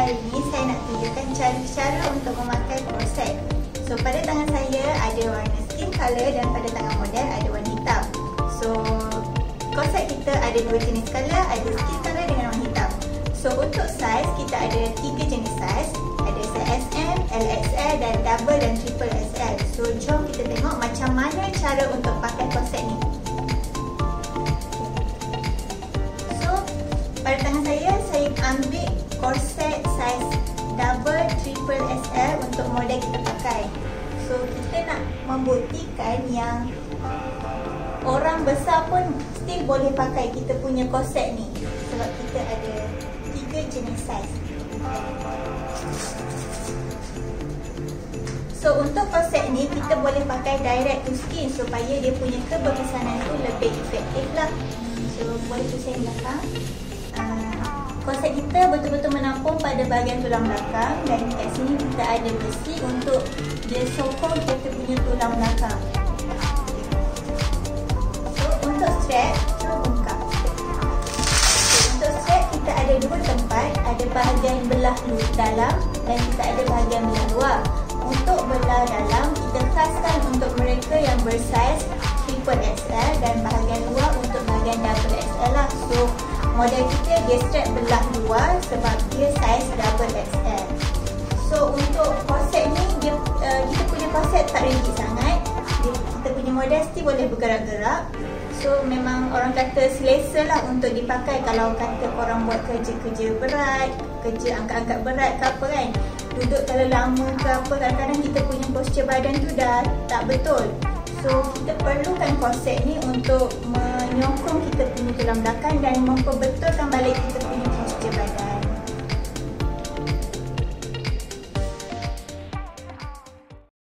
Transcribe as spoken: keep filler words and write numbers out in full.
hari ini saya nak tunjukkan cara-cara untuk memakai korset. So pada tangan saya ada warna skin color dan pada tangan model ada warna hitam. So korset kita ada dua jenis color, ada skin color dengan warna hitam. So untuk size kita ada tiga jenis size, ada size S M, L X L dan double dan triple X L. So jom kita tengok macam mana cara untuk pakai korset ni. So pada tangan saya, saya ambil korset size double triple X L untuk model kita pakai. So kita nak membuktikan yang orang besar pun still boleh pakai kita punya korset ni, sebab kita ada tiga jenis size. So untuk korset ni kita boleh pakai direct to skin supaya dia punya keberkesanan tu lebih efektif lah. So boleh pusing belakang. uh, Korset kita betul-betul menampung pada bahagian tulang belakang, dan kat sini kita ada besi untuk dia sokong kita punya tulang belakang. So untuk strap, cuba buka. Untuk strap kita ada dua tempat, ada bahagian belah dalam dan kita ada bahagian belah luar. Untuk belah dalam kita khaskan untuk mereka yang bersaiz triple X L dan bahagian luar untuk bahagian double X L lah. So model kita dia strap belah luar sebab dia saiz double X L. So untuk korset ni dia, uh, kita punya korset tak rigid sangat. Dia, kita punya model still boleh bergerak-gerak. So memang orang kata selesa lah untuk dipakai kalau kata korang buat kerja-kerja berat, kerja angkat-angkat berat ke apa kan. Duduk terlalu lama ke apa, kadang-kadang kita punya posture badan tu dah tak betul. So kita perlukan korset ni untuk menyokong kita punya tulang belakang dan memperbetulkan balik kita punya posture badan.